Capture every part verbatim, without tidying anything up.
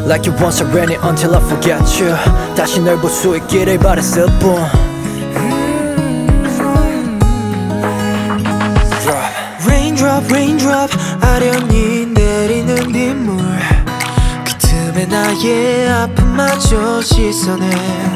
Like you once I ran it until I forget you. 다시 널 볼 수 있기를 바랬을 뿐. Raindrop, raindrop 아련히 내리는 빗물. 그 틈에 나의 아픔마저 씻어내.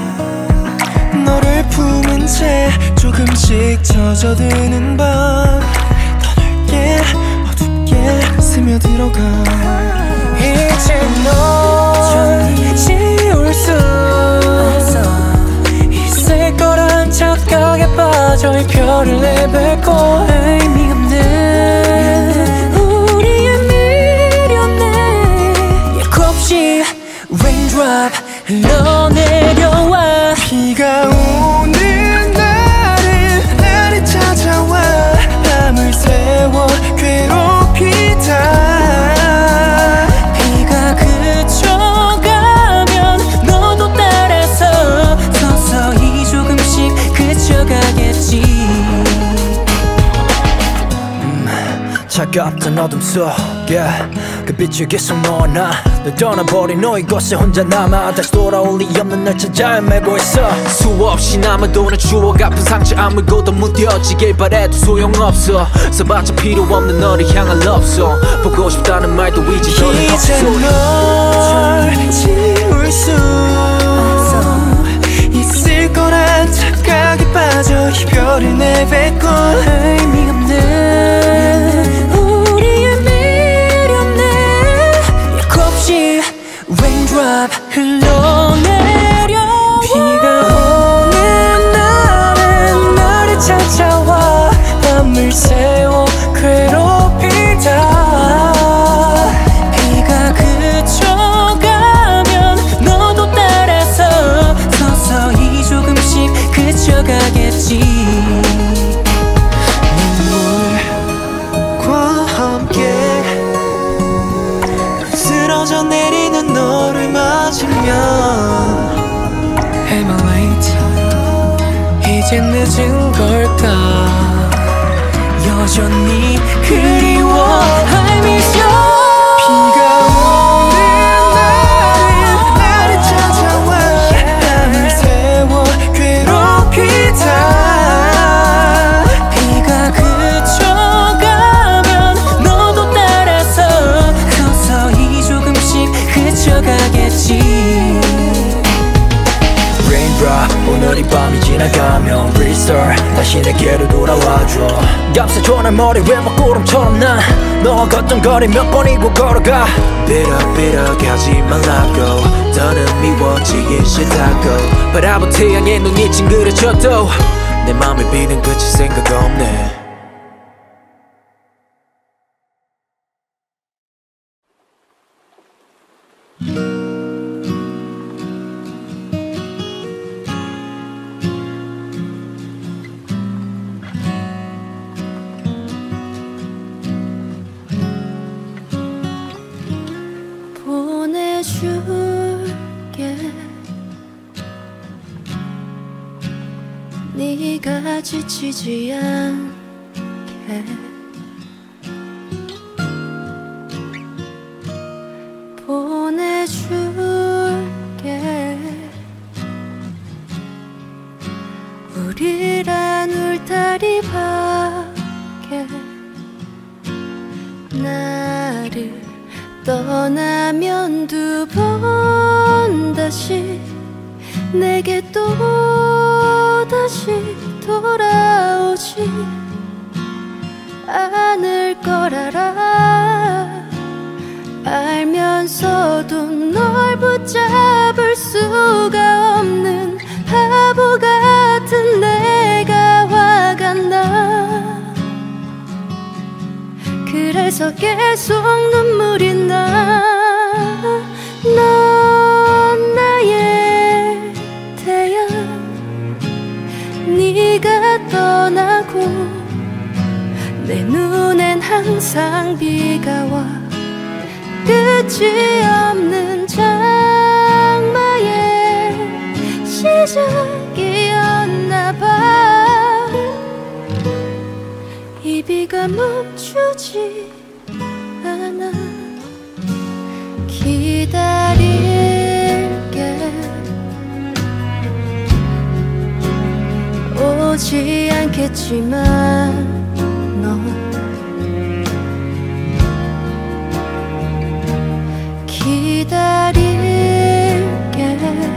너를 품은 채 조금씩 젖어드는 밤. 더 넓게 어둡게 스며들어가. 이제 널 지울 수 있을 거란 착각에 빠져 이 별을 내뱉고 의미 없는 우리의 미련에 예고 없이 raindrop 흘러내려와. 비가 오는 날은 날이 찾아와 밤을 새워 괴롭히다. 차갑던 어둠 속에 그 빛을 계속 너와 나. 널 떠나버린 너 이곳에 혼자 남아. 다시 돌아올 리 없는 날 찾아 헤매고 있어. 수없이 남아도는 추억 아픈 상처 아무것도 무뎌지길 바래도 소용없어. 써봤자 필요 없는 너를 향한 love song. 보고 싶다는 말도 이제 더는 없어. 이제 널 지울 수 있을 거란 착각에 빠져 이별을 내뱉고 의미 없는 우리의 미련에 예고 없이 raindrop 흘러내려. 비가 오는 날엔 나를 찾아와 밤을 새워 괴롭히다. 비가 그쳐가면 너도 따라서 서서히 조금씩 그쳐가겠지. 눈물과 함께 쓰러져 내리는 너를 맞으면 Am I late? 이젠 늦은 걸까? 여전히 그리워 I miss you. 비가 오는 날은 나를 찾아와 밤을 새워 괴롭히다. 비가 그쳐가면 너도 따라서 서서히 조금씩 그쳐가겠지. Raindrop 오늘 이 밤이 지나가면 restart 다시 내게로 돌아와줘. 감싸줘 내 머리 왜 먹구름처럼 난 너와 걷던 거리 몇 번이고 걸어가. 삐럭삐럭 하지 말라고 더는 미워지기 싫다고. 바라본 태양에 눈이 찡그려져도 내 맘에 비는 그칠 생각 없네. 보내줄게 네가 지치지 않게. 보내줄게 우리란 울타리 밖에. 나를 떠나면 두 번 다시 내게 또 다시 돌아오지 않을 걸 알아. 알면서도 널 붙잡을 수가 없는 바보 같은 내가 화가 나. 그래서 계속 눈물이 나. 넌 나의 태양. 네가 떠나고 내 눈엔 항상 비가 와. 끝이 없는 장마의 시작이었나 봐. 이 비가 멈추지 않아. 기다리 쉽지 않겠지만 넌 기다릴게.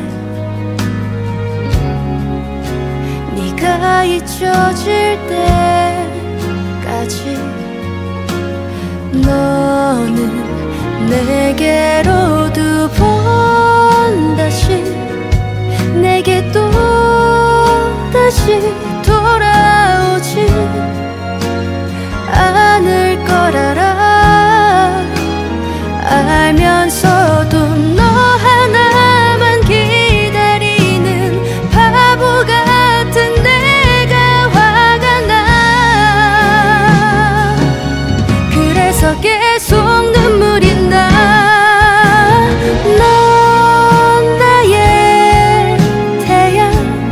네가 잊혀질 때까지 너는 내게로 두 번 다시 내게 또 다시 돌아오지 않을 걸 알아. 알면서도 너 하나만 기다리는 바보 같은 내가 화가 나. 그래서 계속 눈물이 나. 넌 나의 태양.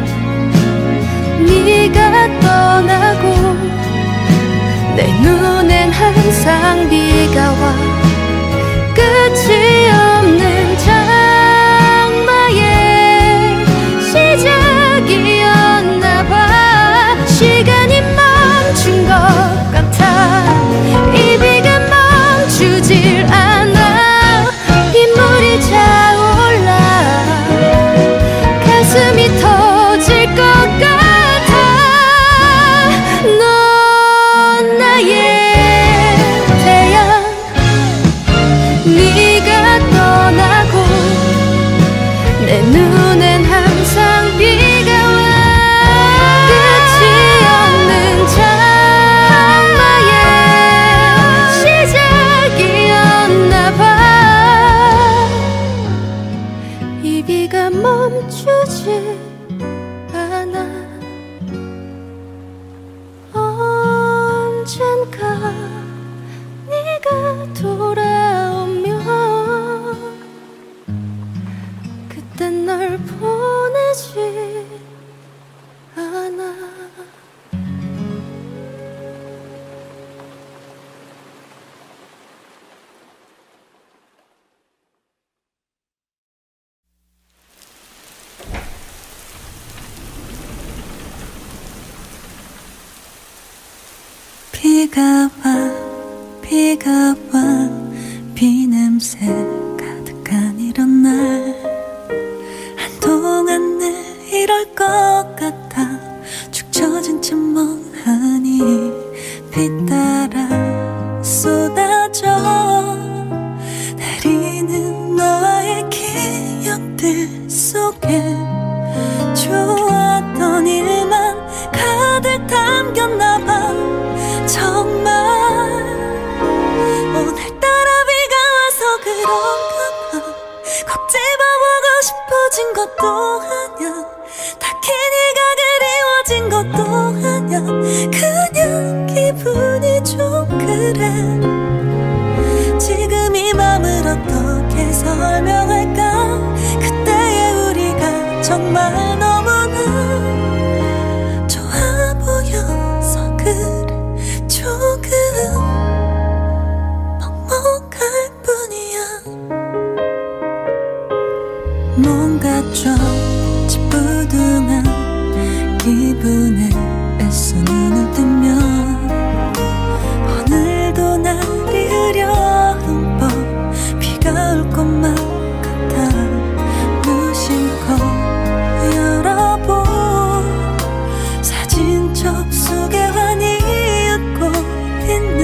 네가 떠나고 내 눈엔 항상 비가 와. 끝이 없는 장마의 시작이었나 봐. 시간이 멈춘 것 같아. 이 비가 멈추질 않아. 빗물이 차올라 가슴이 터질 것 같아. 넌 나의 태양. 네가 떠나고 내 눈엔 항상 비가 와. 끝이 없는 장마의 시작이었나 봐. 이 비가 멈추지 않아. 언젠가 네가 돌아오면 그땐 널 보내지 않아. 비가 와 비가 와 비냄새 가득한 이런 날. 한동안 늘 이럴 것 같아. 축 처진 채 멍하니 비 따라 쏟아져 내리는 너의 기억들 속에 좋았던 일만 가득 담겼나봐. 정말 오늘따라 비가 와서 그런가 봐. 꼭 집어보고 싶어진 것도 아냐. 딱히 네가 그리워진 것도 아냐. 그냥 기분이 좀 그래. 지금 이 맘을 어떻게 설명할까. 그때의 우리가 정말 너무나 좋아 보여서 그래. 조금 먹먹할 뿐이야. 뭔가 좀 찌뿌둥한 기분에 애써 눈을 뜨면 오늘도 날이 흐려운 법 비가 올 것만 같아. 무심코 열어본 사진 접속에 환히 있는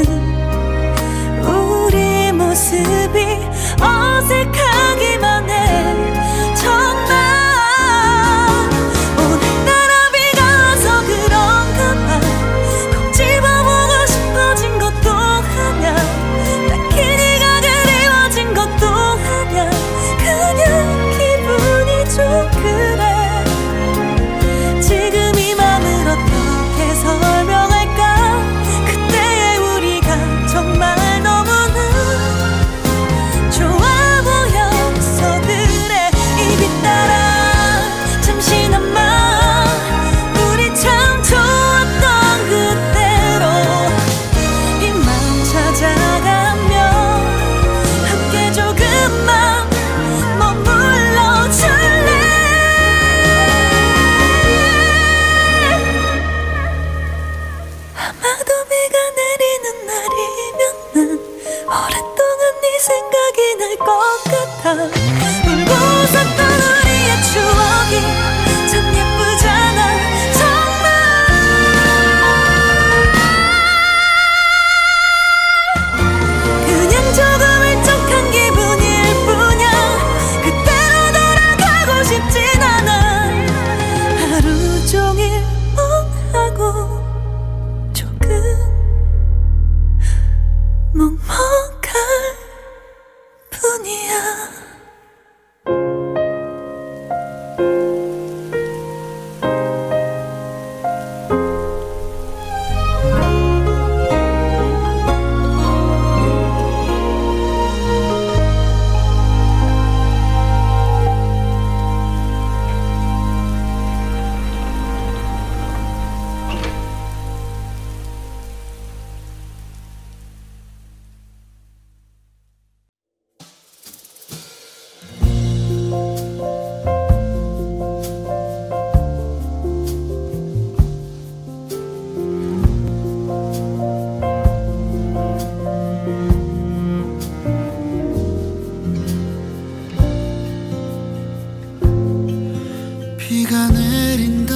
우리 모습이 어색하기만 해. 정말 오늘따라 비가 와서 그런가 봐. 꼭 비가 내린다.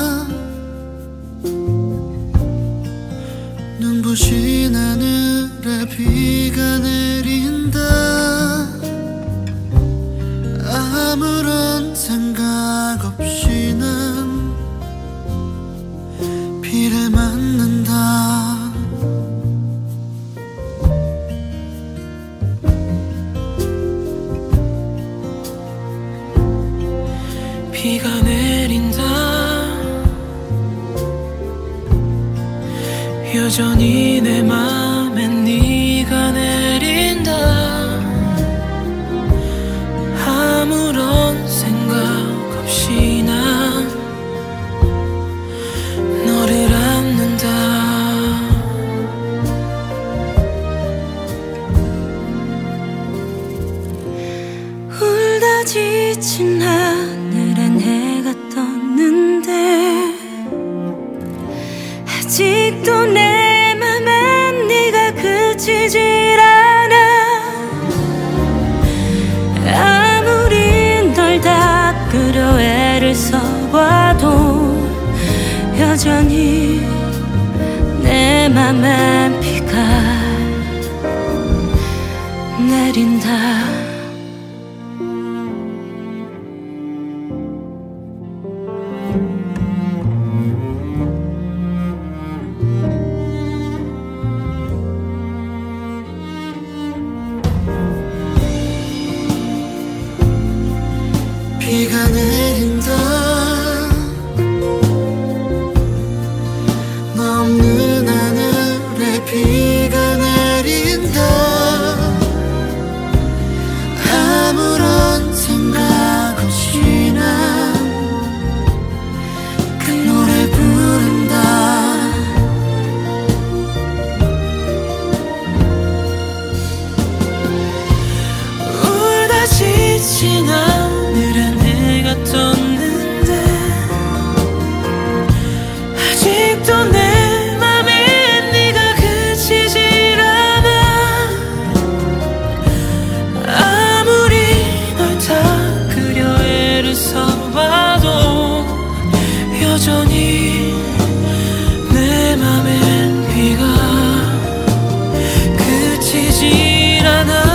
눈부신 하늘에 비가 내린다. 아무런 생각 없이 난 비를 맞는다. 비가 내린다. 여전히 내 맘엔 네가 내린다. 아무런 생각 없이 난 너를 안는다. 울다 지친 하늘엔 해가 떴는데 아직도 내 맘엔 네가 그치질 않아. 아무리 널 닦으려 애를 써봐도 여전히 내 맘엔 비가 내린다. 비가 내린다. 너 없는 하늘에 비가 내린다. 아무런 생각 없이 난 그 노래 부른다. 울다 지친 하늘엔 해가 떴는데 아직도 내 맘에 네가 그치질 않아. 아무리 널 닦으려 애를 써봐도 여전히 내 맘엔 비가 그치질 않아.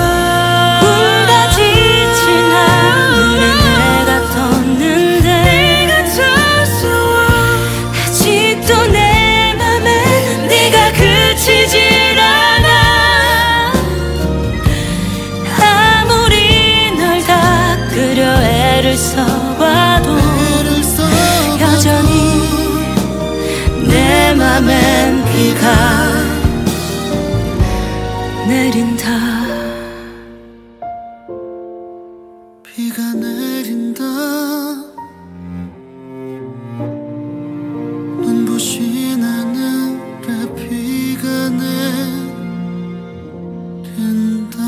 써봐도 여전히 내 맘엔 비가 내린다. 비가 내린다. 눈부신 하늘에 비가 내린다.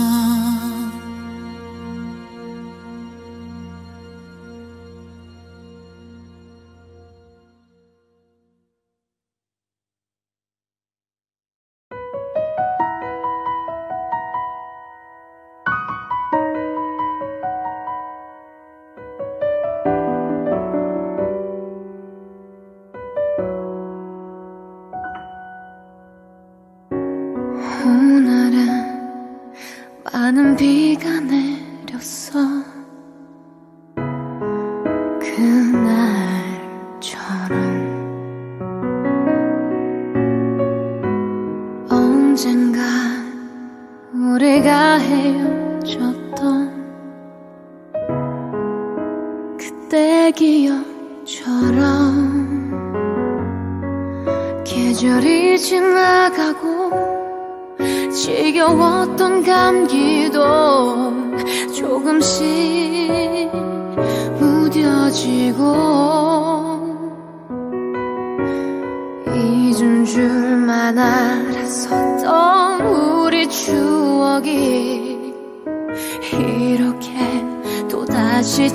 오늘은 많은 비가 내렸어. 그날처럼 언젠가 우리가 헤어졌던 그때 기억처럼 계절이 지나가고 지겨웠던 감기도 조금씩 무뎌지고 잊은 줄만 알았었던 우리 추억이 이렇게 또다시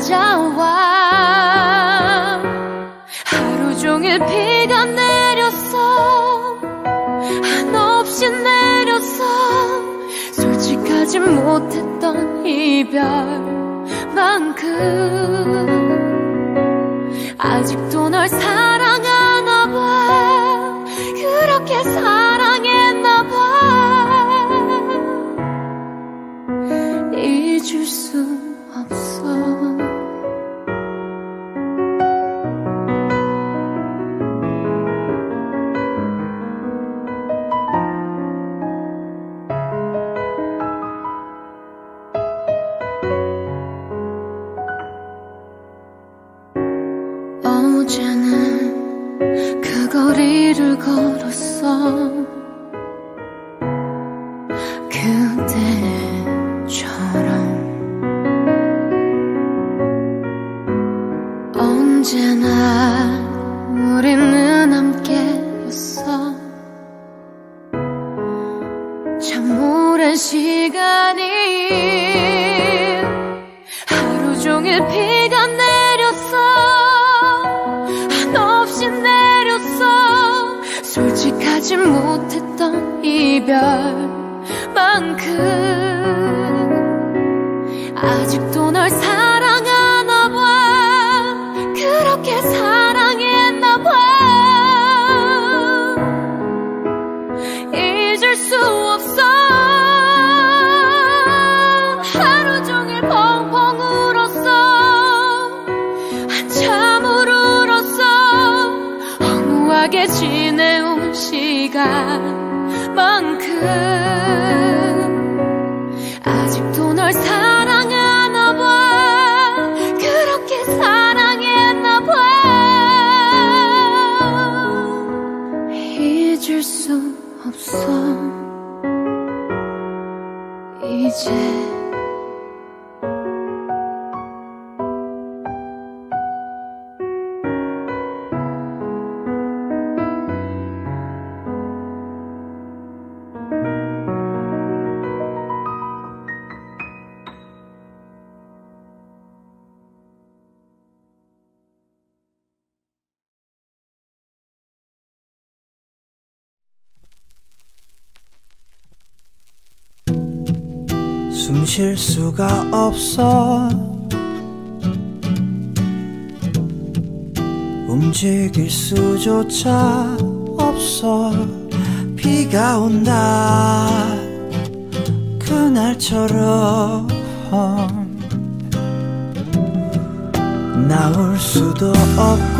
찾아와. 하루 종일 비가 내렸어. 한없이 내렸어. 솔직하지 못했던 이별만큼 아직도 널 사랑하나 봐. 그렇게 사랑했나 봐. 잊을 수 없어. 어제는 그 거리를 걸었어. 그때처럼 언제나 우리는 함께였어. 참 오랜 시간이 하루 종일 비가 내렸어. 한없이 내렸어. 솔직하지 못했던 이별만큼 아직도 널 사랑하나 봐. 그렇게 사랑했나 봐. 잊을 수 없어. 하루 종일 펑펑 울었어. 한참을 울었어. 허무하게 지내온 시간만큼 아직도 널 사랑하나 봐. 그렇게 사랑했나 봐. 잊을 수 없어. 이제 숨 쉴 수가 없어. 움직일 수조차 없어. 비가 온다 그날처럼 나올 수도 없고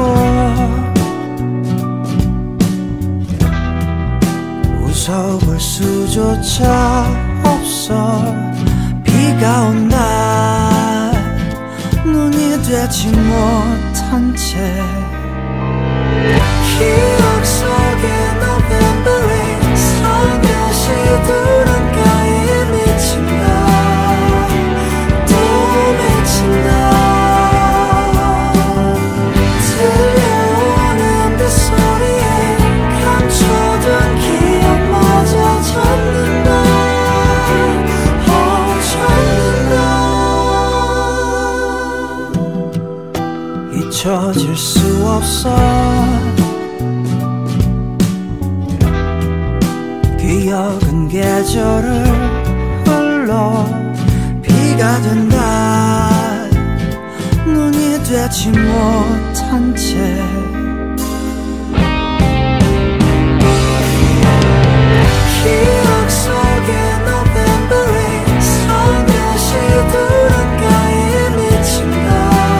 웃어볼 수조차 없어. 비가 온다 눈이 되지 못한 채 기억 속에 November rain 살며시 두런가에 맺힌다. 또 맺힌다. 들려오는 빗소리에 감춰둔 기억마저 젖는다. 잊혀질 수 없어. 기억은 계절을 흘러 비가 된다. 눈이 되지 못한 채 기억 속에 November rain 살며시 두런가에 맺힌다.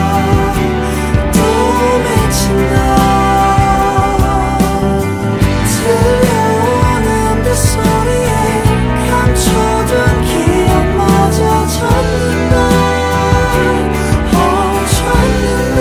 들려오는 빗소리에 감춰둔 기억마저 젖는다. 어, 젖는다.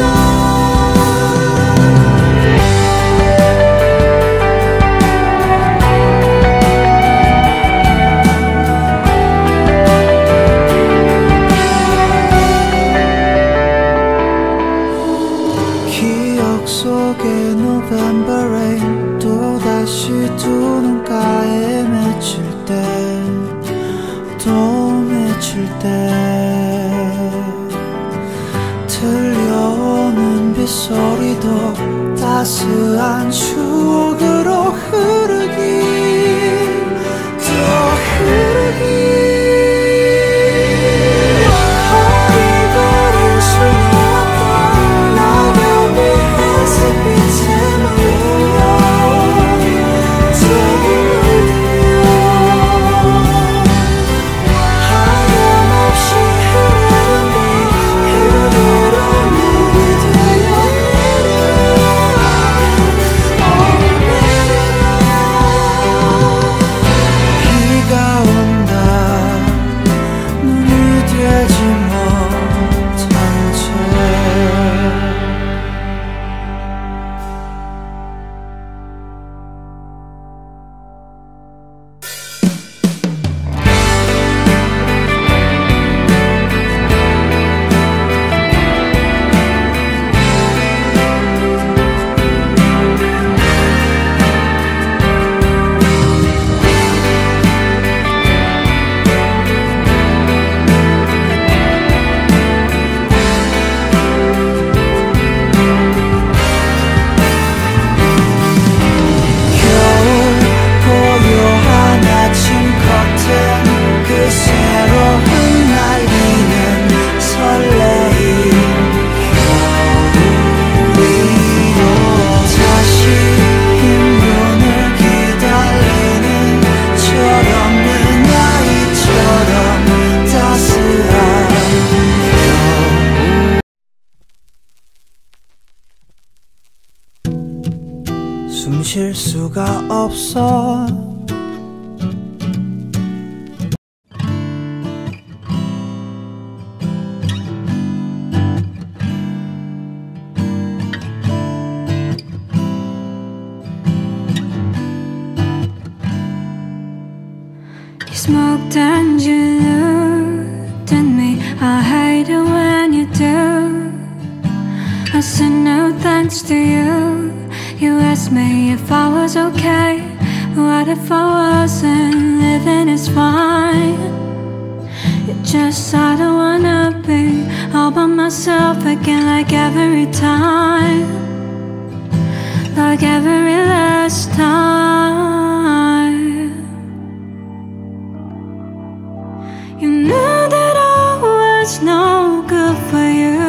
기억 속에 November rain 또다시 두 눈가에 맺힐 때 또 맺힐 때 들려오는 빗소리도 따스한 추억으로 흐르기 또 흐르기. 어리버린 수놓았던 낙엽이 숨 쉴 수가 없어. Smoked and you looked at me. I hate it when you do. I said no thanks to you. You asked me if I was okay. What if I wasn't? Living is fine. It's just I don't wanna be all by myself again, like every time, like every last time. You knew that I was no good for you.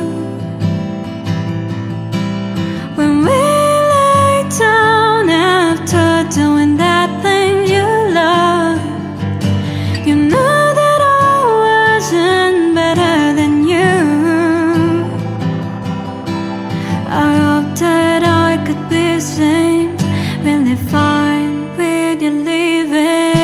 When we lay down after doing that thing you love, you knew that I wasn't better than you. I hope that I could be seen, really fine with you leaving.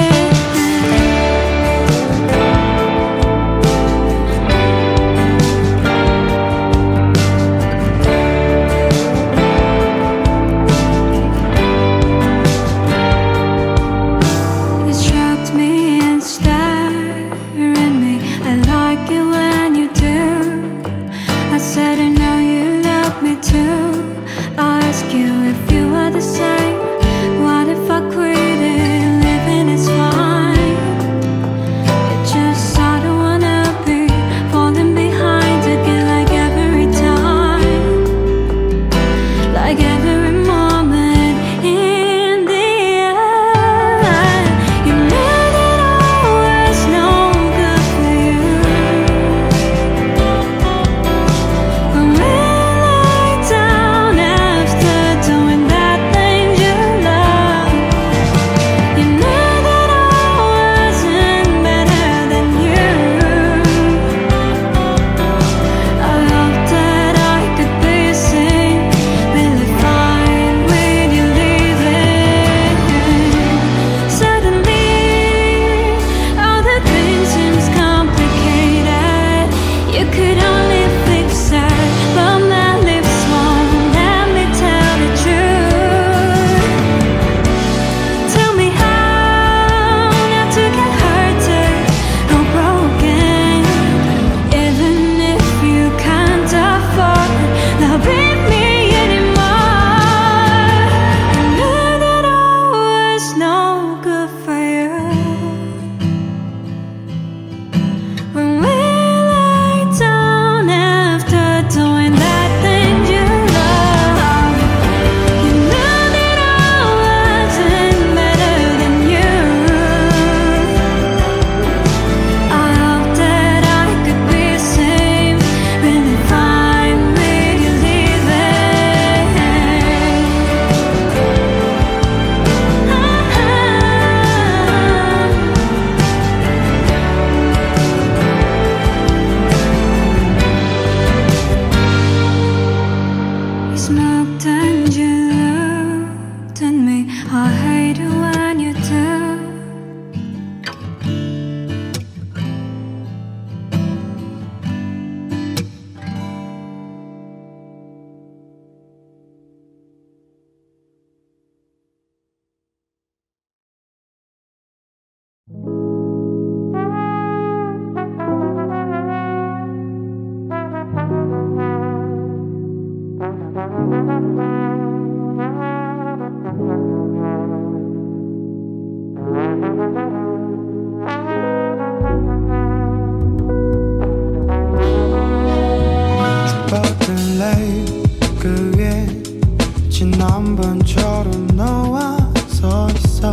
지난번처럼 너와 서 있어.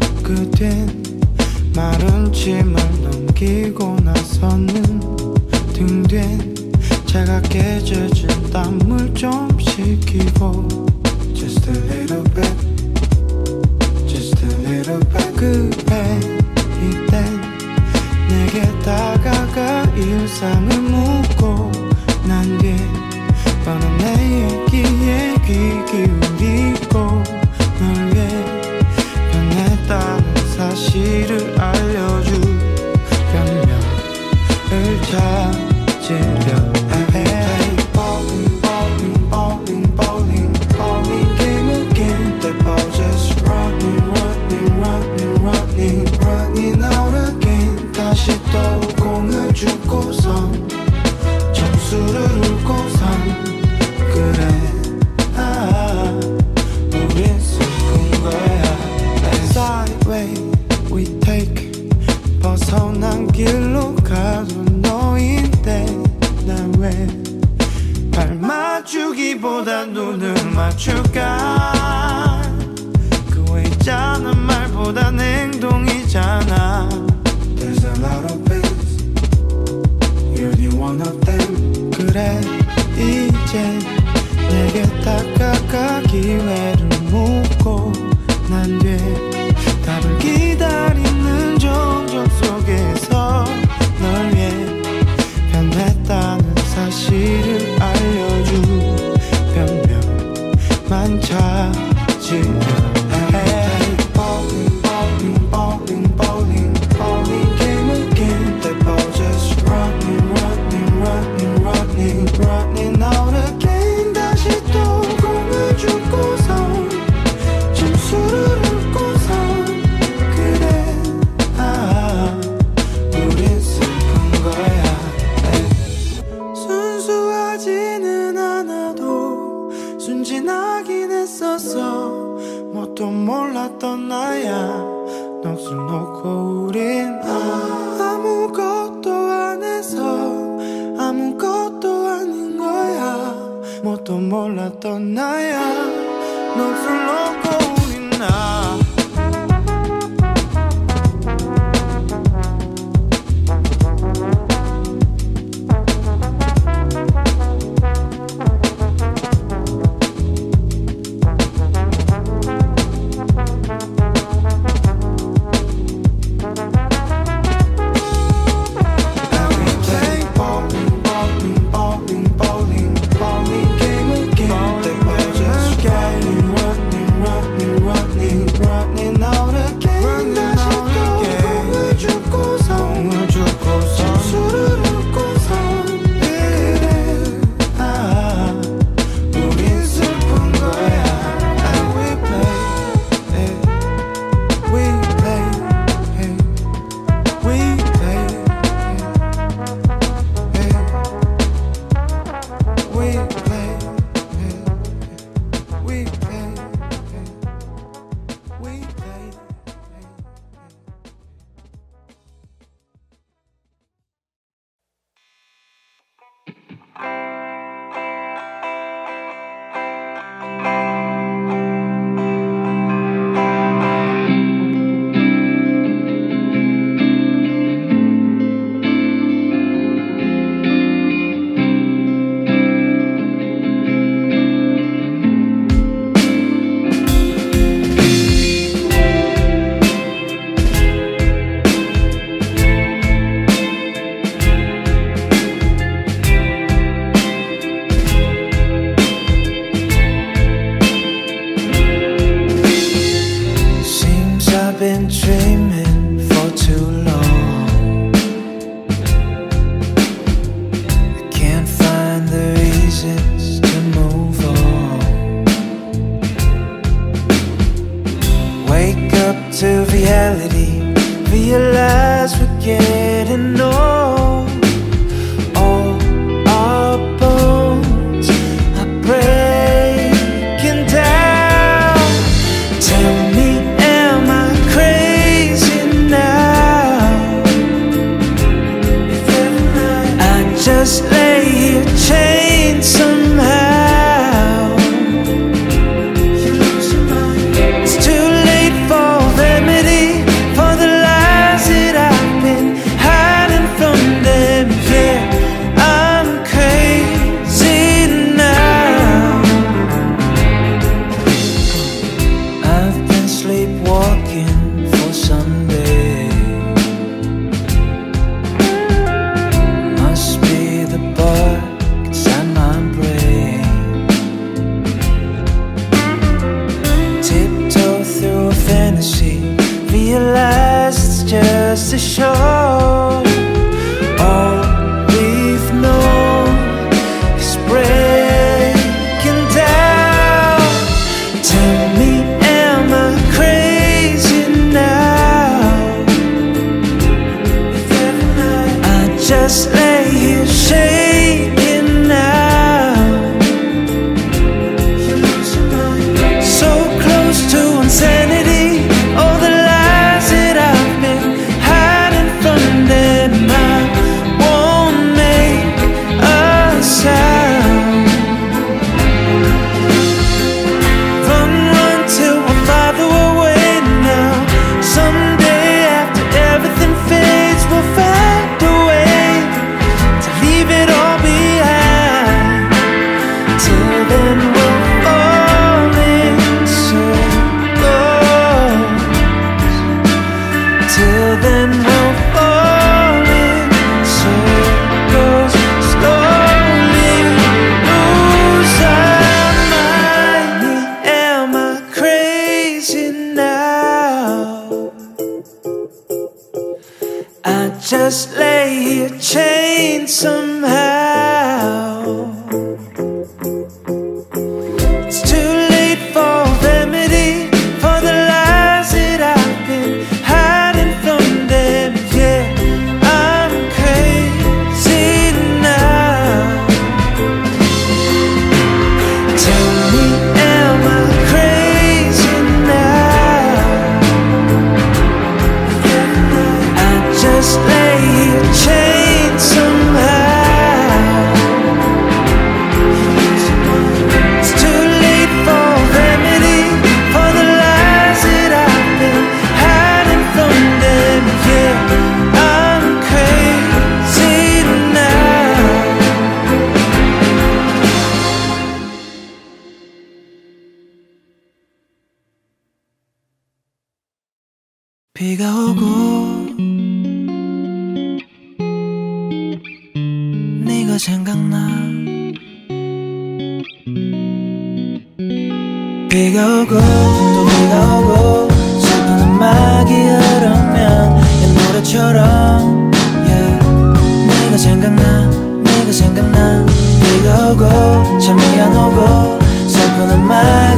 그댄 마른 침을 넘기고 나서는 등 뒤엔 차갑게 젖은 땀물 좀 식히고 Just a little bit, just a little bit. 그래 이땐 내게 다가가 일상을 묻고 난 뒤에 뻔한 내 얘기에 귀 기울이고 술을 울고선 그래 아 우린 슬픈 거야. Side way we take 벗어난 길로 가도 너인데 난 왜 발 맞추기보다 눈을 맞출까. 그 왜 있잖아 말보단 행동이잖아. There's a lot of things You're the one of them. 그래 이제 내게 다가가 기회를 묻고 난 뒤에 답을 기다리는 정적 속에서 널 위해 변했다는 사실을 알려줄 변명만 찾으면 Bowling, bowling, bowling, bowling, bowling game again. The ball just running, running, running, running, running out again. 다시 또 공을 주고서 점수를 울고서 그래 아 우린 슬픈 거야. 순수하지는 않아도 순진하긴 했었어. 뭣도 몰랐던 나야. 넋을 놓고 우린 아무것도 안 해서 아무것도 아닌 거야. 뭣도 몰랐던 나야. 넋을 놓고 우린 나 running, 비가 오고 네가 생각나 비가 오고 또 비가 오고 슬픈 음악이 흐르면 옛 노래처럼 yeah. 네가 생각나 네가 생각나 비가 오고 잠이 안 오고 슬픈 음악이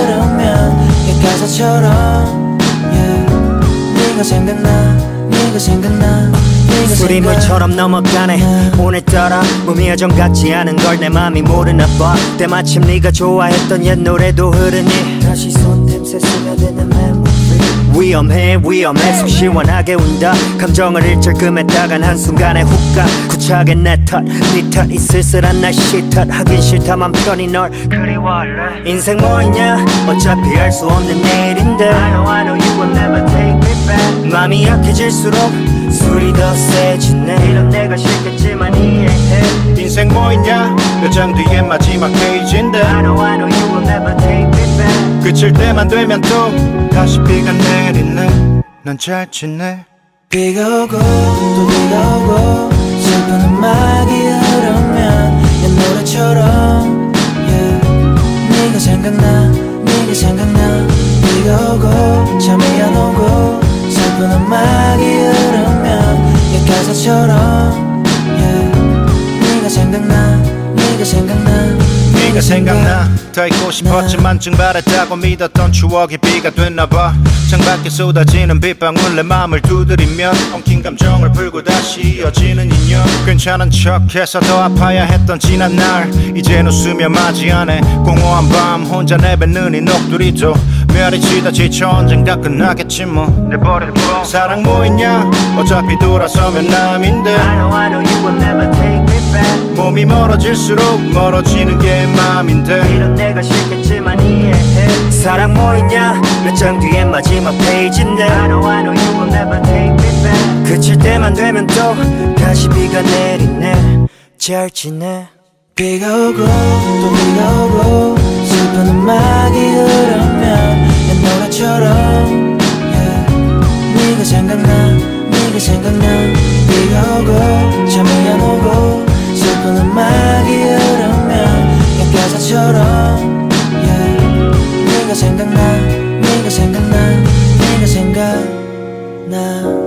흐르면 옛 가사처럼 yeah. 네가 생각나 네가 생각나 술이 물처럼 넘어가네 오늘따라 몸이 여전 같지 않은 걸 내 맘이 모르나 봐 때마침 네가 좋아했던 옛 노래도 흐르니 다시 손냄새 스며드는 메모리 위험해 위험해 속 시원하게 운다 감정을 일절금했다간 한순간에 훅가 구차하게 내 탓 네 탓 이 쓸쓸한 날씨 탓 하긴 싫다 맘 편히 널 그리워할래 인생 뭐 있냐 어차피 알 수 없는 내일인데 I know I know you will never take me back 맘이 약해질수록 술이 더 세지네 이런 내가 싫겠지만 이해해 인생 뭐 있냐 몇 장 뒤에 마지막 페이지인데 I know I know you will never take me back 그칠 때만 되면 또 다시 비가 내리네 넌 잘 지내 비가 오고 또 비가 오고 슬픈 음악이 흐르면 옛 노래처럼 yeah. 네가 생각나 네가 생각나 비가 오고 잠이 안 오고 슬픈 음악이 흐르면 옛 가사처럼 yeah. 네가 생각나 네가 생각나 네가 생각나 더 있고 싶었지만 증발했다고 믿었던 추억이 비가 됐나봐 창밖에 쏟아지는 빗방울 내 맘을 두드리면 엉킨 감정을 풀고 다시 이어지는 인연 괜찮은 척해서 더 아파야 했던 지난 날 이젠 웃으며 맞이하네 공허한 밤 혼자 내뱉는 이 녹두리도 멸이 지다 지쳐 언젠가 끝나겠지 뭐 내버릴 뿐 사랑 뭐 있냐 어차피 돌아서면 남인데 I know I know you will never take me back 몸이 멀어질수록 멀어지는 게 맘인데 이런 내가 싫겠지만 이해해 사랑 뭐 있냐 몇 장 뒤에 마지막 페이지인데 I know I know you will never take me back 그칠 때만 되면 또 다시 비가 내리네 잘 지내 비가 오고 또 비가 오고 슬픈 음악이 흐르면 옛 노래처럼 yeah. 네가 생각나 네가 생각나 비가 오고 잠이 안 오고 슬픈 음악이 흐르면 옛 가사처럼 yeah. 네가 생각나 네가 생각나 네가 생각나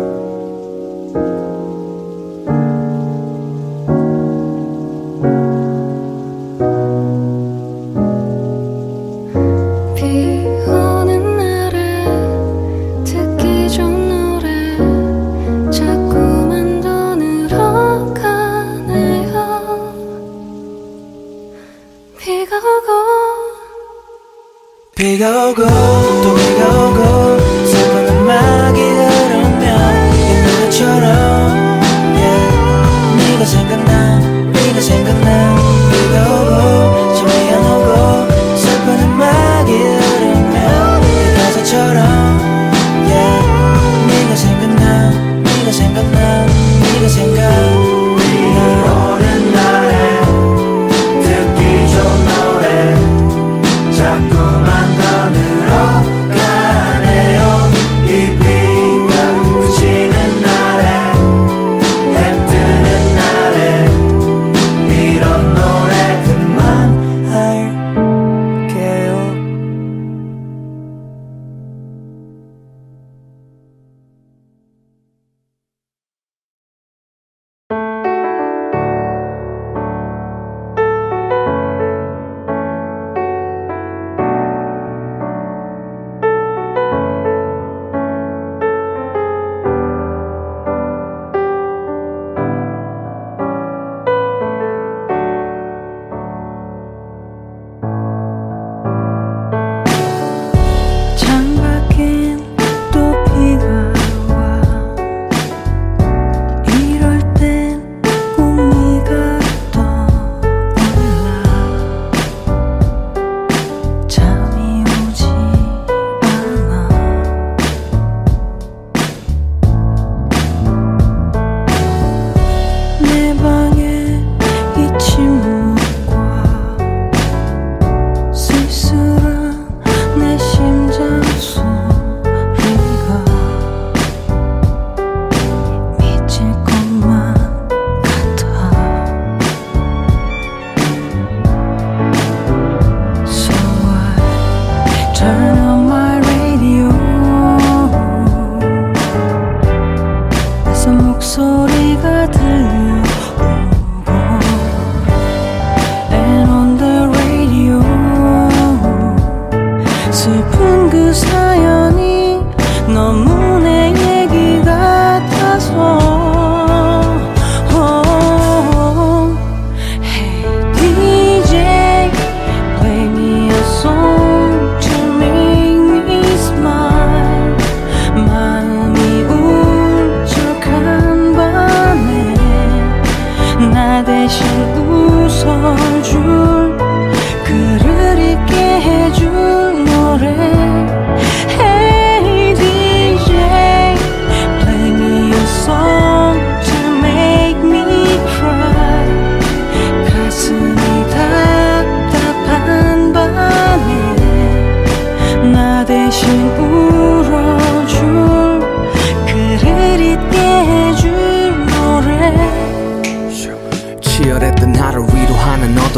비가 오고 또 비가 오고 슬픈 음악이 흐르면 옛 노래처럼 yeah. 네가 생각나 네가 생각나 비가 오고 잠이 안 오고 슬픈 음악이 흐르면 옛 가사처럼 yeah. 네가 생각나 네가 생각나 네가 생각나 비 오는 날에 듣기 좋은 노래 자꾸만 더 늘어가네요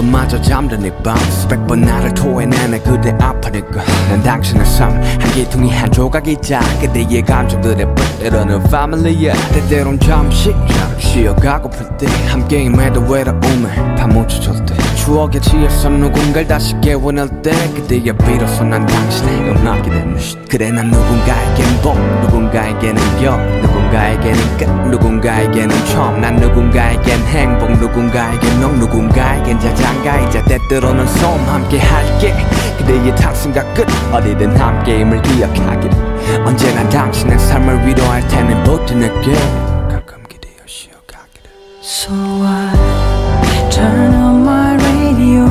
마저 잠든 이 밤 수백 번 나를 토해내네 그대 아파니까 난 당신의 삶 한 기둥이 한 조각이자 그대의 감정들의 때로는 패밀리야 때때론 잠시 쉬어가고플 때 함께 임해도 외로움을 파묻혀줄 때 추억에 취해서 누군가를 다시 깨워낼 때 그때야 비로소 난 당신의 음악이 되는 그래 난 누군가에겐 복 누군가에게는 역 누군가에게는 끝 누군가에게는 처음 난 누군가에겐 행복 누군가에겐 너 누군가에겐 자장가이자 때때로는 소음 함께 할게 그대의 탑승과 끝 어디든 함께임을 기억하기를 언제나 당신의 삶을 위로할 테는 버텨낼게 가끔 기대어 쉬어가기를 So I turn on my radio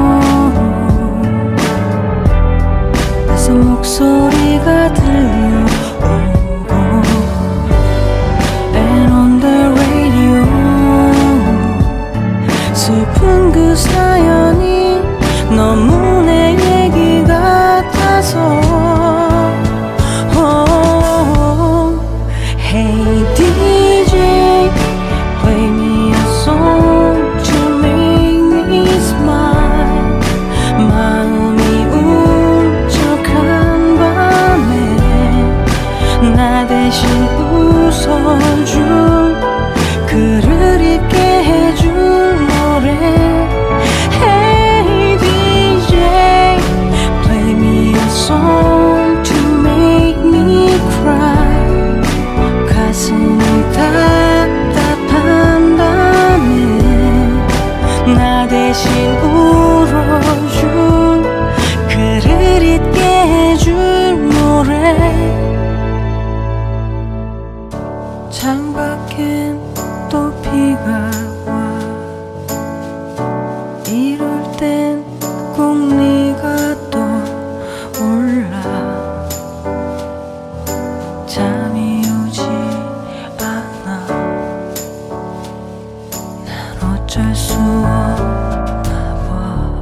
낯선 목소리가 들려 And on the radio 슬픈 그 사연이 너무 내 얘기 같아서 oh, Hey 디제이 play me a song to make me smile 마음이 울적한 밤에 나 대신 웃어줄 글을 읽게 해줄 노래 Hey 디제이 play me a song to make me cry 가슴이 답답한 밤에 나 대신 울어줄 글을 잊게 해줄 노래 창밖엔 또 비가 와 이럴 땐 꼭 네가 떠올라 잠이 오지 않아 난 어쩔 수 없나 봐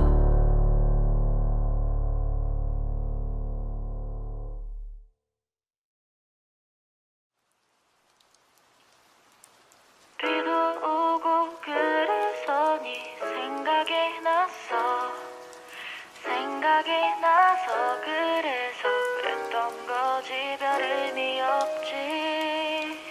비도 오고 그래서 네 생각이 났어 생각이 나서 그래서 그랬던 거지 별 의미 없지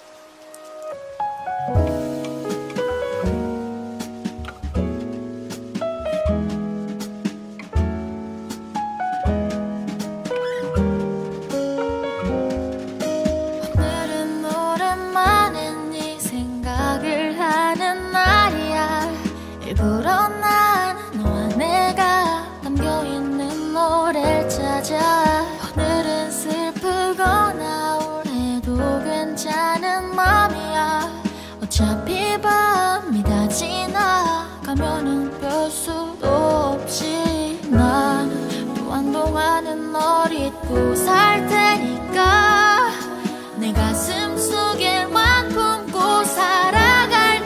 오늘은 오랜만에 네 생각을 하는 날이야 일부러 난 너와 내가 담겨있는 노래를 찾아 오늘은 슬프거나 우울해도 괜찮은 맘이야 어차피 밤이 다 지나가면은 별 수도 없이 난 또 한동안은 널 잊고 살 테니까 내 가슴 속에만 품고 살아갈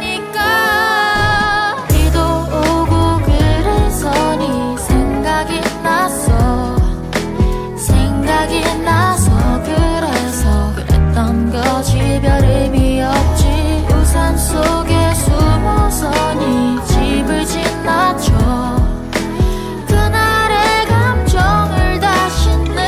테니까 비도 오고 그래서 네 생각이 났어 생각이 나서 그래서 그랬던 거지 별 의미 없지 우산 속에 숨어서 네 집을 지나쳐 그날의 감정을 다시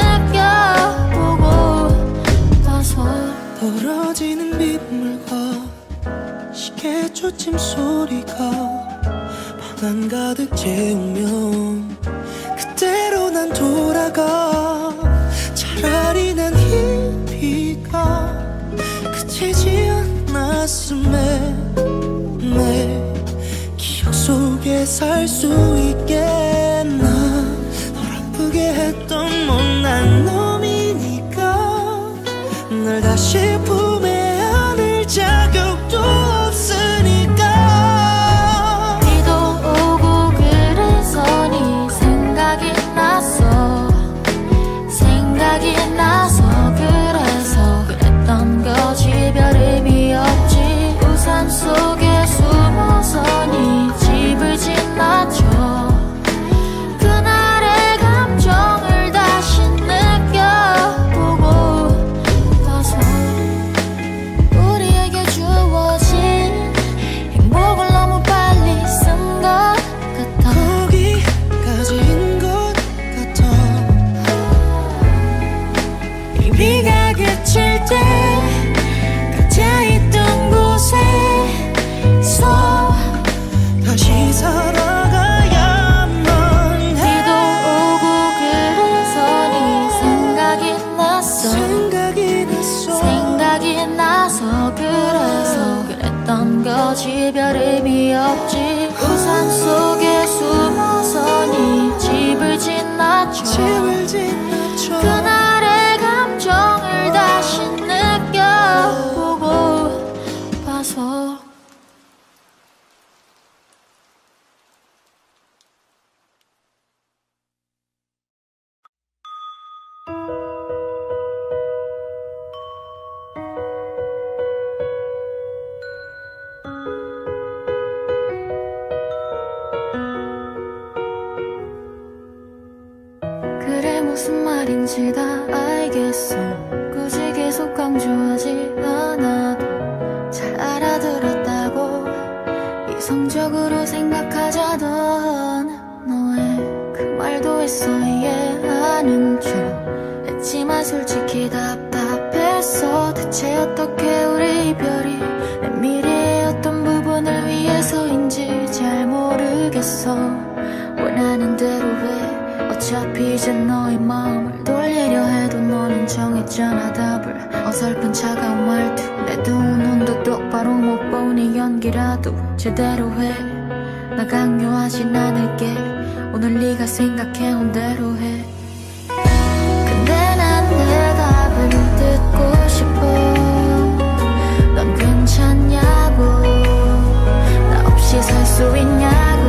느껴보고 나서 떨어지는 빗물과 시계 초침 소리가 방 안 가득 채우면 그때로 난 돌아가 차라리 난 이 비가 그치지 않았음에 내 기억 속에 살 수 있겠나 널 아프게 했던 못난 놈이니까 널 다시 품에 안을 자격도 없으니까 비도 오고 그래서 네 생각이 났어 생각이 나서 그래서 그랬던 거지 별 의미 없지 우산 속에 숨어서 네 집을 지나쳐 그날의 감정을 다시 느껴보고 나서 무슨 말인지 다 알겠어. 굳이 계속 강조하지 않아도 잘 알아들었다고 이성적으로 생각하자던 너의 그 말도 했어. 이해하는 척 했지만 솔직히 답답했어. 대체 어떻게 우리 이별이 내 미래의 어떤 부분을 위해서인지 잘 모르겠어. 원하는 대로 해. 어차피 이제 너의 마음을 돌리려 해도 너는 정했잖아 답을. 어설픈 차가운 말투 내 두 눈도 똑바로 못 보니 연기라도 제대로 해. 나 강요하진 않을게. 오늘 네가 생각해온 대로 해. 근데 난 내 답을 듣고 싶어. 넌 괜찮냐고. 나 없이 살 수 있냐고.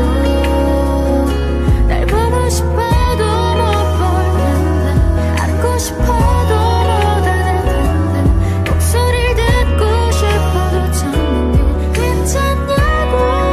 날 보고 싶어도 못 볼 텐데 안고 싶어도 못 안을 텐데 목소리를 듣고 싶어도 참는 게 괜찮냐고.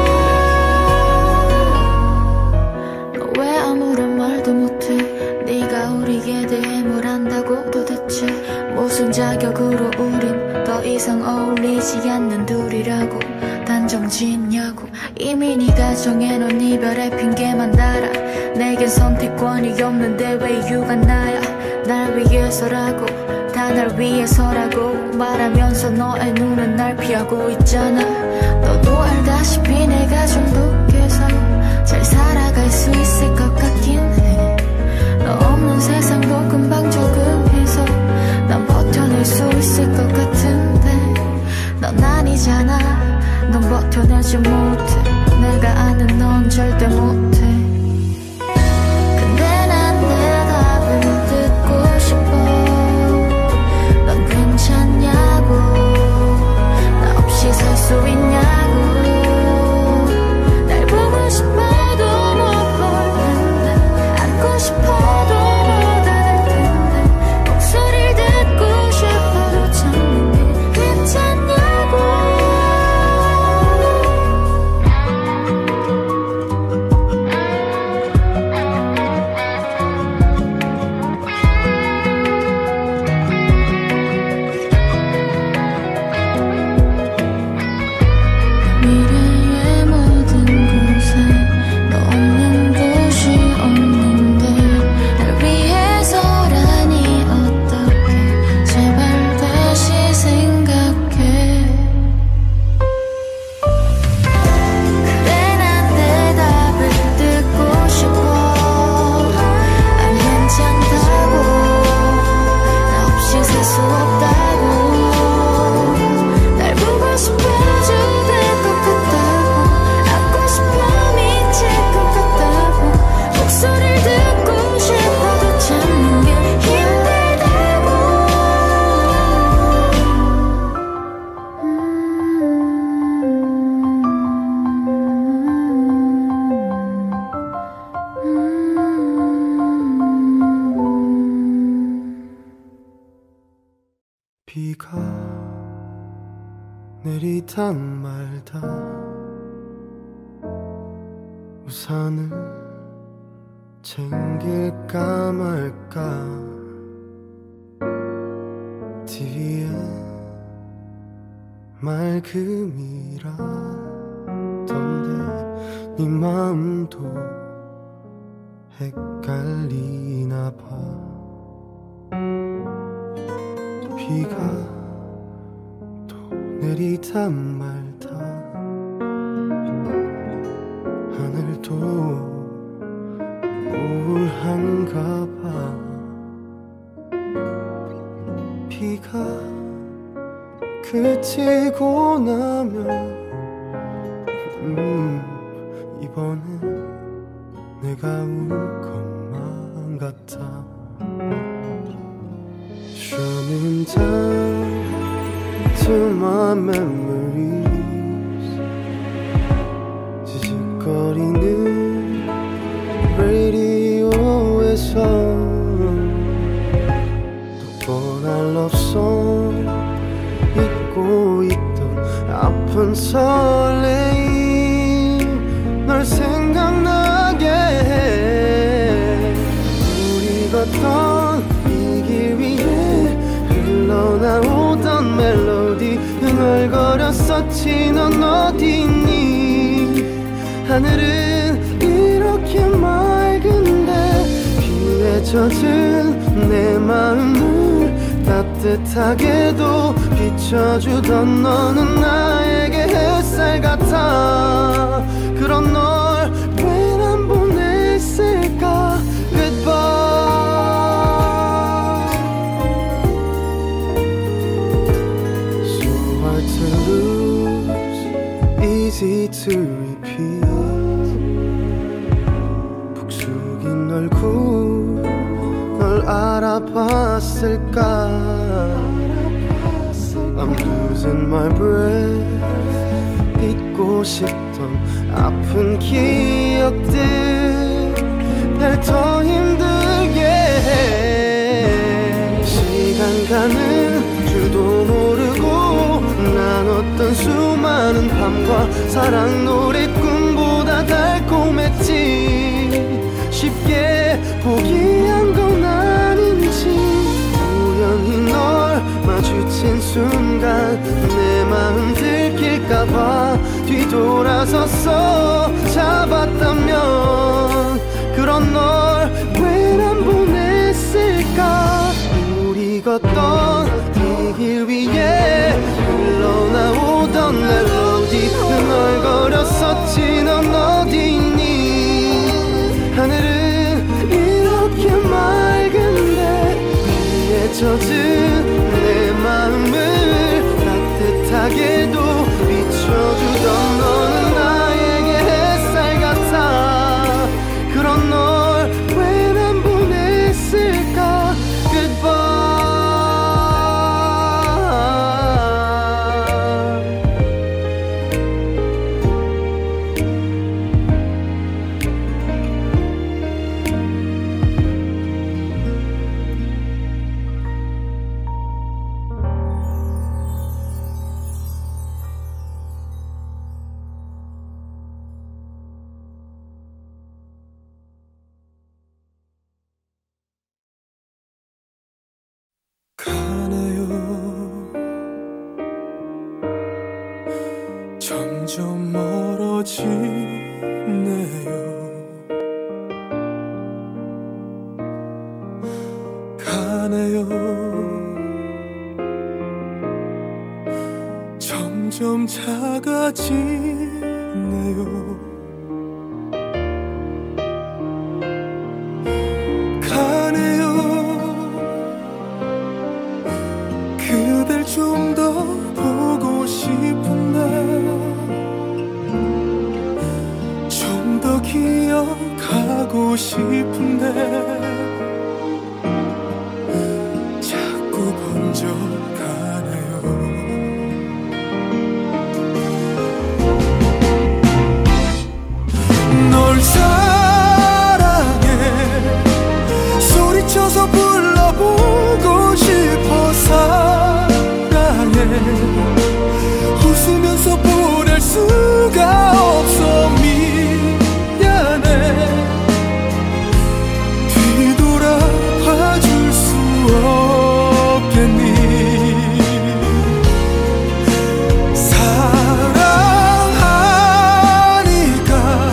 너 왜 아무런 말도 못해. 네가 우리에 대해 뭘 안다고 도대체. 무슨 자격으로 우린 더 이상 어울리지 않는 둘이라고 단정 짓냐고. 이미 네가 정해놓은 이별의 핑계만 달아. 내겐 선택권이 없는데 왜 이유가 나야. 날 위해서라고 다 날 위해서라고 말하면서 너의 눈은 날 피하고 있잖아. 너도 알다시피 내가 좀 독해서 잘 살아갈 수 있을 것 같긴 해. 너 없는 세상도 금방 적응해서 난 버텨낼 수 있을 것 같은데 넌 아니잖아. 넌 버텨내지 못해. 내가 아는 넌 절대 못해. 근데 난 내 답을 듣고 싶어. 넌 괜찮냐고. 나 없이 살 수 있냐고. 날 보고 싶어도 못 볼 텐데 안고 싶어도 못 안을 텐데 목소리를 듣고 싶어도 참는 게 괜찮냐고. 미래의 모든 곳에 너 없는 곳이 없는데 날 위해서라니 어떻게 제발 다시 생각해. 그래 난 내 답을 듣고 싶어. 안 괜찮다고. 나 없이 살 수 없다고. 날 보고 싶어져 될 것 같다고. 안고 싶어 미칠 것 같다고. 목소리를 듣고 싶어도 참는 게 힘들다고. 비가 내리다 말다 우산을 챙길까 말까. 티비에 맑음이라던데 네 마음도 헷갈리나 봐. 비가 또 내리다 말다 하늘도 우울한가 봐. 비가 그치고 나면 음 이번엔 내가 울 것만 같아. Running down to my memories. 지직거리는 radio에서 또 뻔한 love song 잊고 있던 아픈 설레임 널 생각나게 해. 우리가 걷던 이 길 위에 흘러나오던 멜로디 흥얼거렸었지. 넌 어디 있니? 하늘은 이렇게 맑은데 비에 젖은 내 마음을 따뜻하게도 비춰주던 너는 나에게 햇살 같아. 그런 널 왜 난 보냈을까. Goodbye. So hard to lose, easy to repeat. 푹 숙인 얼굴 널 알아봤을까. I'm losing my breath. 잊고 싶던 아픈 기억들 날 더 힘들게 해. 시간 가는 줄도 모르고 나눴던 수많은 밤과 사랑 노래 꿈보다 달콤했지. 쉽게 포기한 건 아닌지 우연히 널 마주친 순간 내 마음 들킬까봐 뒤돌아서서 잡았다면 그런 널 왜 난 보냈을까. 우리 걷던 이 길 위에 흘러나오던 멜로디 흥얼거렸었지. 넌 어디 있니? 하늘은 이렇게 맑은데 비에 젖은 내 마음을 따뜻하게도 비춰주던 너는 나에게 햇살 같아. 그런 널 왜 난 보냈을까. Goodbye. 점점 멀어지네요. 가네요. 점점 작아지네요. 가네요. 그댈 좀 더 보고 싶은데 좀 더 기억하고 싶은데 자꾸 번져가네요. 널 사랑해 소리쳐서 불러보고 싶어. 사랑해 웃으면서 보낼 수가 없어. 미안해 뒤돌아봐 줄 수 없겠니. 사랑하니까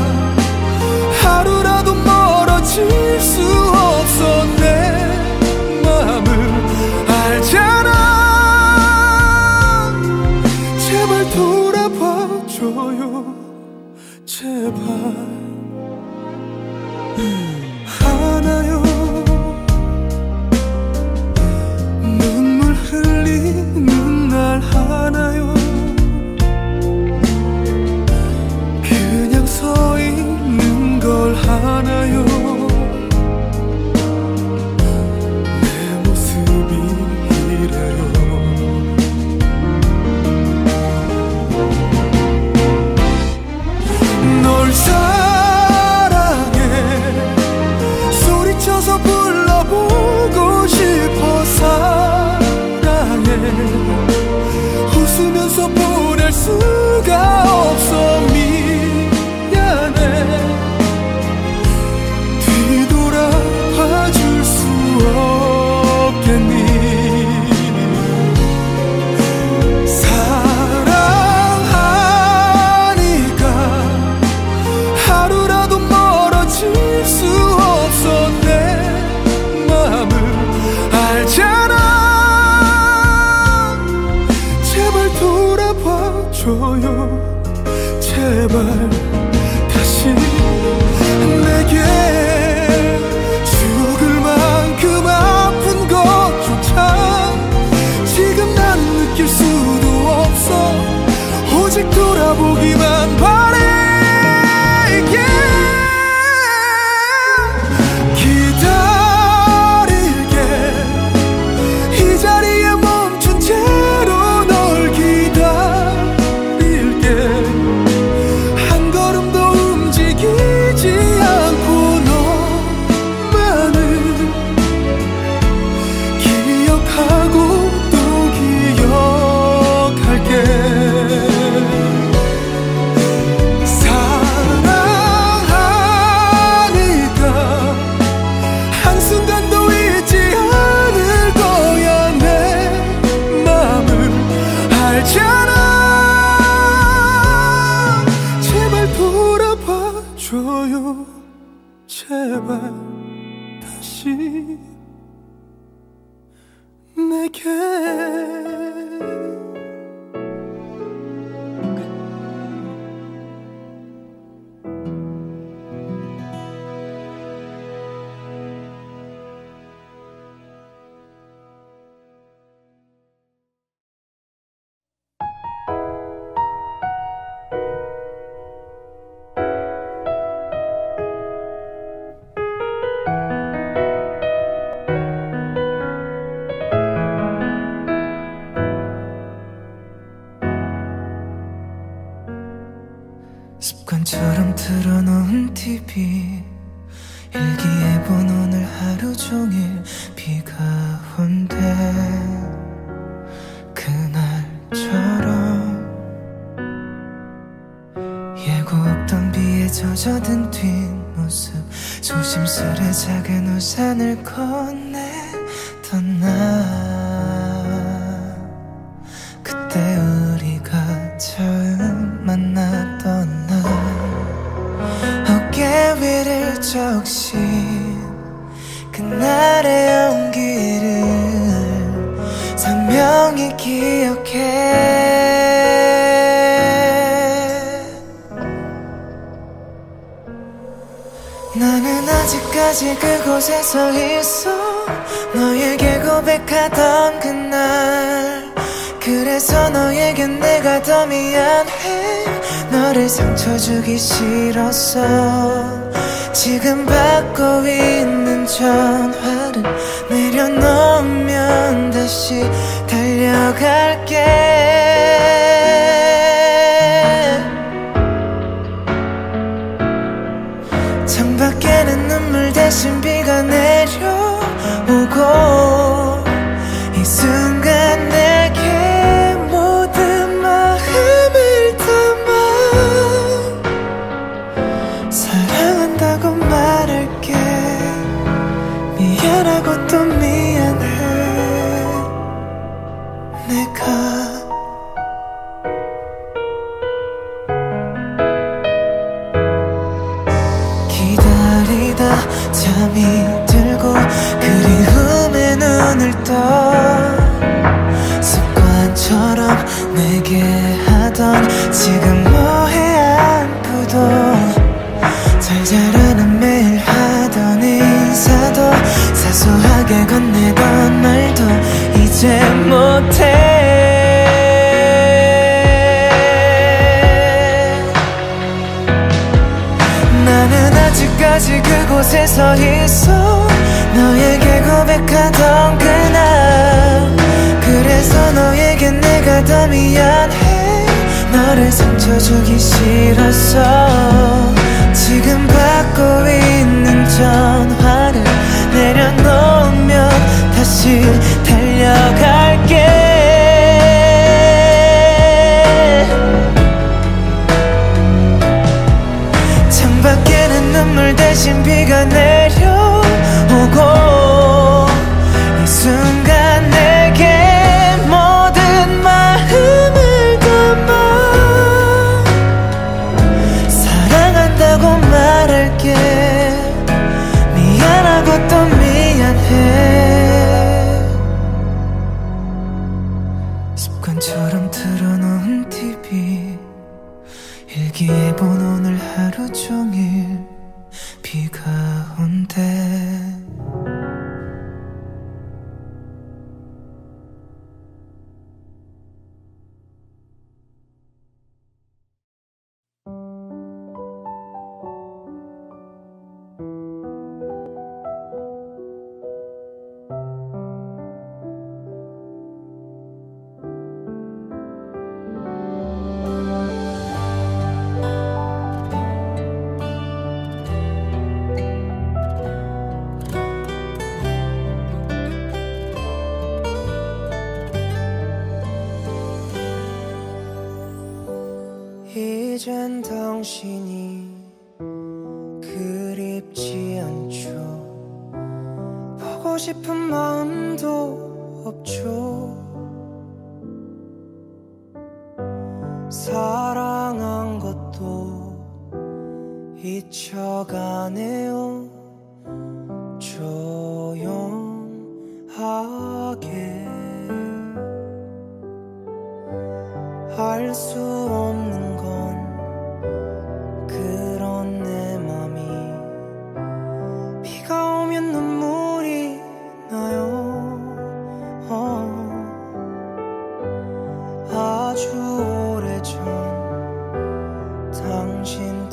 하루라도 멀어질 수 없어. 내 마음을 알잖아. 제발 돌아봐줘요. 제발 하나요. 눈물 흘리는 날 하나요. 그냥 서 있는 걸 하나요. 내 모습이 이래요. 널 사랑해 소리쳐서 불러보고 싶어. 사랑해 웃으면서 보낼 수가 없어. 미안해 뒤돌아봐 줄 수 제발 다시 내게 죽을 만큼 아픈 것조차 지금 난 느낄 수도 없어. 오직 돌아보기만 바래. yeah. 기다릴게. 이 자리에 멈춘 채로 널 기다릴게. 한 걸음도 움직이지 않고 너만을 기억하고 또 기억할게. 사랑하니까 한순간도 잊지 않을 거야. 내 맘을 알잖아. 제발 돌아봐줘요. 제발 다시 내게. 습관처럼 틀어놓은 티비 일기예본 오늘 하루 종일 비가 온대. 그날처럼 예고 없던 비에 젖어든 뒷모습 조심스레 작은 우산을 건네던 날 그때 우리가 처음 만났던 날 어깨 위를 적신 그날의 온기를 선명히 기억해. 나는 아직까지 그곳에 서 있어. 너에게 고백하던 그날. 그래서 너에게 내가 더 미안해. 너를 상처 주기 싫었어. 지금 받고 있는 전화를 내려놓으면 다시 달려갈게. 창밖에는 눈물 대신 비가 내려오고 이 순간 내게 모든 마음을 담아 사랑한다고 말할게. 미안하고 또 미안해. 내가 기다리다 잠이 들고 그리움에 눈을 떠 습관처럼 내게 하던 지금 뭐해 안부도 잘 자라는 매일 하던 인사도 사소하게 건네던 말도 이제 못해. 나는 아직까지 그곳에 서 있어. 너에게 고백하던 그날. 그래서 너에게 내가 더 미안해. 너를 상처 주기 싫었어. 지금 받고 있는 전화를 내려놓으면 다시 달려갈게. 창밖에는 눈물 대신 비가 내려오고 이 순간 내게 모든 마음을 담아 사랑한다고 말할게. 미안하고 또 미안해. 습관처럼 틀어놓은 티비 일기예본 싶은 마음도 없죠. 사랑한 것도 잊혀가네요. 조용하게 알 수 없는 건 그런 내 맘이 비가 오면 눈물이 나요. 어. 아주 오래전 당신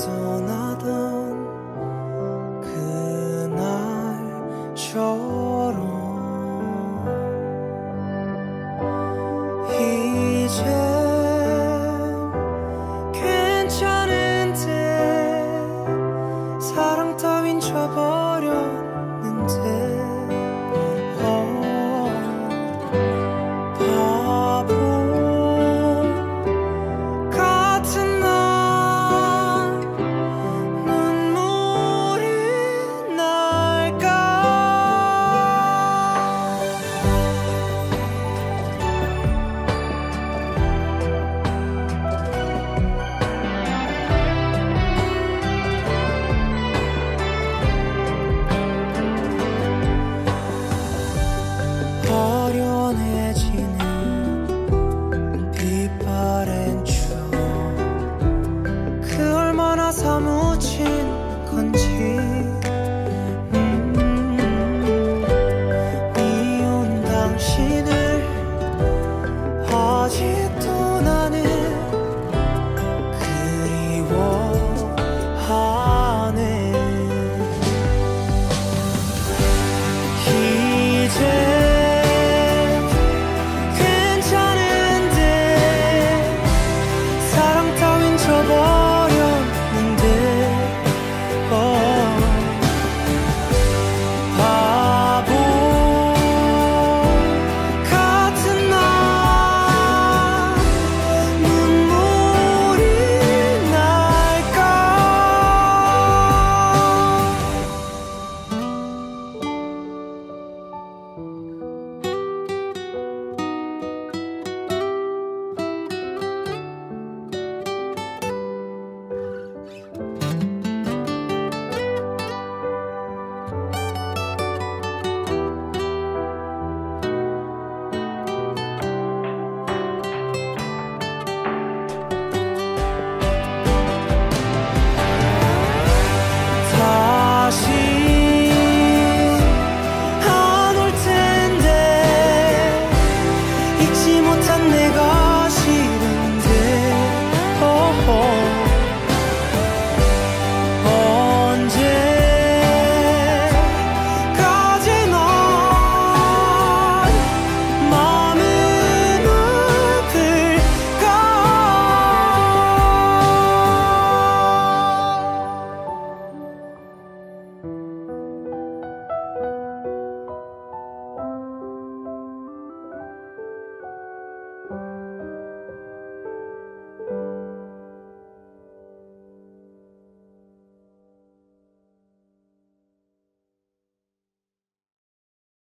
떠나던 그날처럼 이제 괜찮은데 사랑 따윈 져버렸는데